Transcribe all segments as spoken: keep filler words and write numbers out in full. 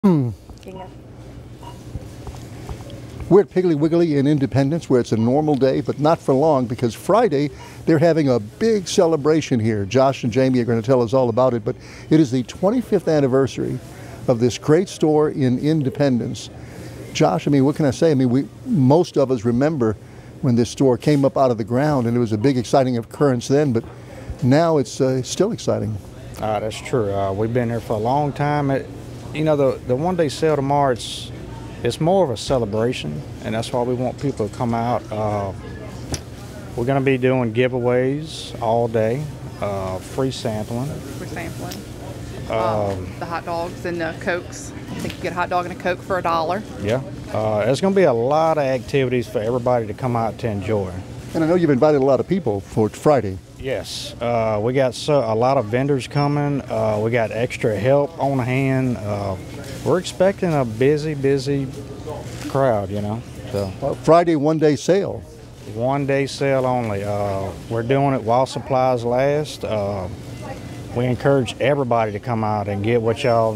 Hmm. We're at Piggly Wiggly in Independence, where it's a normal day, but not for long, because Friday they're having a big celebration here. Josh and Jamie are going to tell us all about it, but it is the twenty-fifth anniversary of this great store in Independence. Josh, I mean, what can I say? I mean, we most of us remember when this store came up out of the ground, and it was a big, exciting occurrence then, but now it's uh, still exciting. Uh, that's true. Uh, we've been here for a long time. It, you know, the the one day sale tomorrow, it's it's more of a celebration, and that's why we want people to come out. Uh, we're going to be doing giveaways all day, uh, free sampling. Free sampling. Um, um, the hot dogs and the Cokes. I think you get a hot dog and a Coke for a dollar. Yeah. Uh, there's going to be a lot of activities for everybody to come out to enjoy. And I know you've invited a lot of people for Friday. Yes, uh, we got so, a lot of vendors coming. Uh, we got extra help on hand. Uh, we're expecting a busy, busy crowd, you know. So Uh, Friday one-day sale. one day sale only. Uh, we're doing it while supplies last. Uh, we encourage everybody to come out and get what y'all,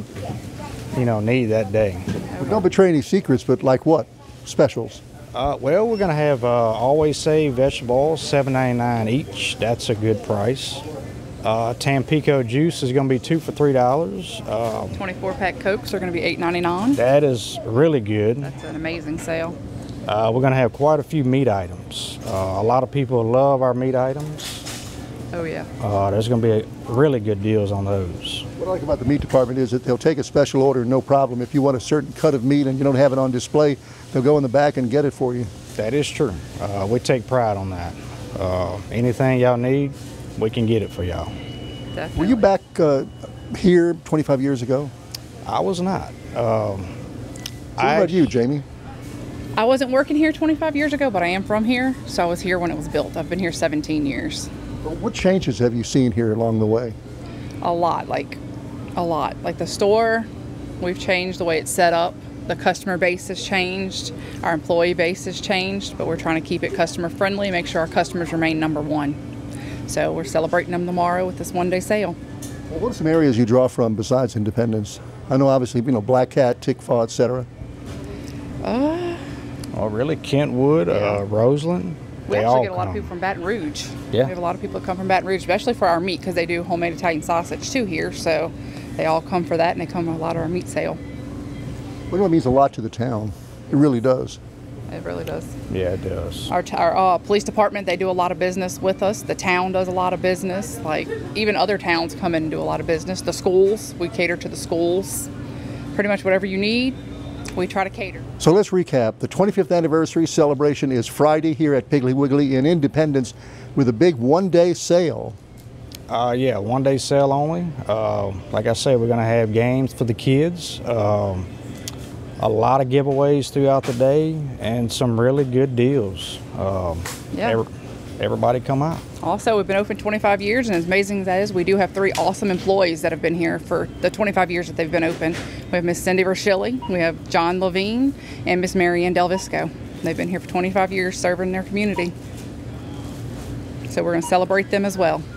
you know, need that day. Well, don't betray any secrets, but like what? Specials? Uh, well, we're going to have uh, Always Save vegetable oils, seven ninety-nine each. That's a good price. Uh, Tampico juice is going to be two for three dollars. Uh, twenty-four pack Cokes are going to be eight ninety-nine. that is really good. That's an amazing sale. Uh, we're going to have quite a few meat items. Uh, a lot of people love our meat items. Oh yeah. Uh, there's going to be a, really good deals on those. What I like about the meat department is that they'll take a special order, no problem. If you want a certain cut of meat and you don't have it on display, they'll go in the back and get it for you. That is true. Uh, we take pride on that. Uh, anything y'all need, we can get it for y'all. Definitely. Were you back uh, here twenty-five years ago? I was not. Um, So what about you, Jamie? I wasn't working here twenty-five years ago, but I am from here, so I was here when it was built. I've been here seventeen years. What changes have you seen here along the way? A lot, like a lot. Like the store, we've changed the way it's set up. The customer base has changed. Our employee base has changed, but we're trying to keep it customer friendly, make sure our customers remain number one. So we're celebrating them tomorrow with this one day sale. Well, what are some areas you draw from besides Independence? I know obviously, you know, Black Cat, Tickfaw, et cetera. Uh, Oh, really? Kentwood, Yeah. uh, Roseland. we they actually all get a lot come. of people from Baton Rouge. Yeah. We have a lot of people that come from Baton Rouge, especially for our meat, because they do homemade Italian sausage too here. So they all come for that, and they come to a lot of our meat sale. Well, it means a lot to the town. It really does. It really does. Yeah, it does. Our, t- our uh, police department, they do a lot of business with us. The town does a lot of business. Like even other towns come in and do a lot of business. The schools, we cater to the schools. Pretty much whatever you need, we try to cater. So let's recap. The twenty-fifth anniversary celebration is Friday here at Piggly Wiggly in Independence with a big one-day sale. Uh, yeah, one day sale only. Uh, like I said, we're going to have games for the kids. Um, a lot of giveaways throughout the day and some really good deals. Um, Yeah. every- everybody come out. Also, we've been open twenty-five years, and as amazing as that is, we do have three awesome employees that have been here for the twenty-five years that they've been open. We have Miss Cindy Rochilli, we have John Levine, and Miss Marianne Del Visco. They've been here for twenty-five years serving their community. So we're going to celebrate them as well.